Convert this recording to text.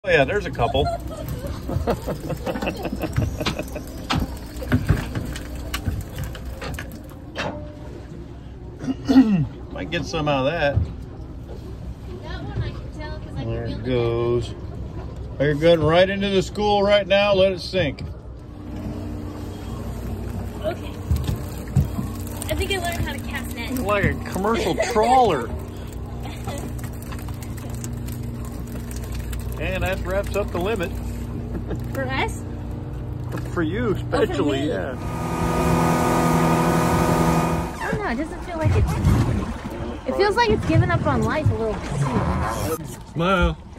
Oh yeah, there's a couple. Might get some out of that. That one I can tell because I can There feel it goes. Oh, you're going right into the school right now. Let it sink. Okay. I think I learned how to cast net. Like a commercial trawler. And that wraps up the limit. For us? For you, especially, yeah. I don't know, it doesn't feel like it's... It feels like it's giving up on life a little soon. Smile.